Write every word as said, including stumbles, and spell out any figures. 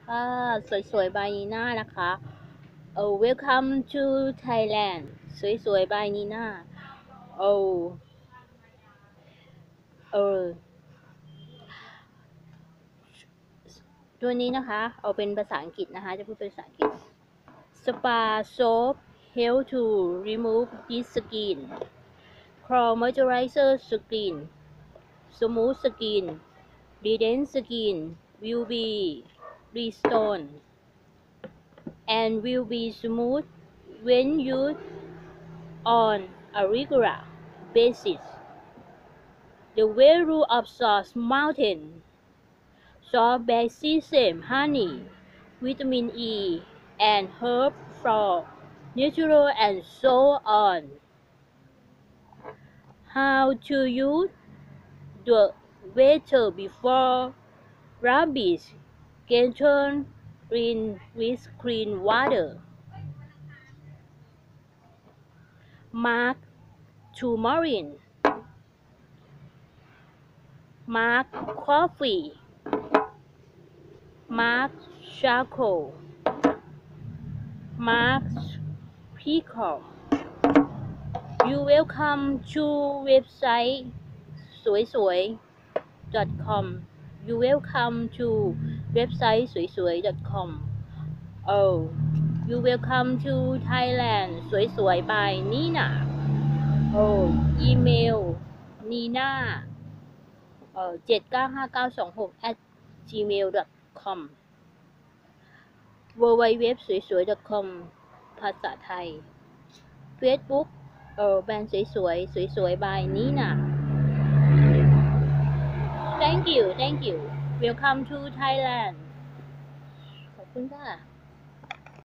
ค่ะสวยๆ by นีน่านะคะเออ welcome to Thailand สวยๆ by นีน่าโอ้เออตัวนี้นะคะเอาเป็นภาษาอังกฤษนะคะจะพูดเป็นภาษาอังกฤษ Spa soap help to remove dead skin Core moisturizer skin smooth skin radiant skin will be restored and will be smooth when used on a regular basis. The value of Salt Mountain salt basil honey, vitamin E, and herb for natural and so on. How to use the water before rabbits get turned in with clean water. Mark turmeric, mark coffee, mark charcoal, mark pickle. You welcome to website สวยสวย .com You welcome to website สวยสวย .com Oh You welcome to Thailand สวยสวย by Nina Oh Email Nina เอ่อเจ็ดเก้าห้าเก้าสองหก at gmail com w w w สวยสวย .com ภาษาไทย Facebook เออแบรนด์สวยสวยสวยสวย by Nina Thank you Thank you Welcome to Thailand ขอบคุณค่ะ